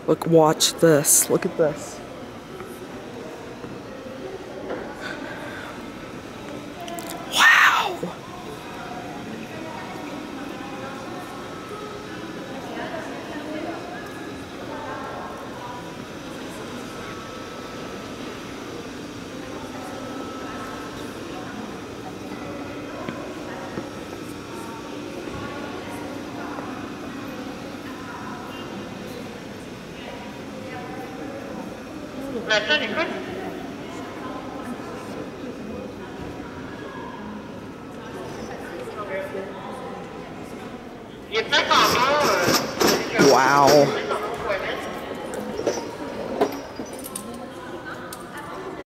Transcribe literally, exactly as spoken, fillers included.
Look, watch this. Look at this. Wow! Notre, écoute. Il est peut-être en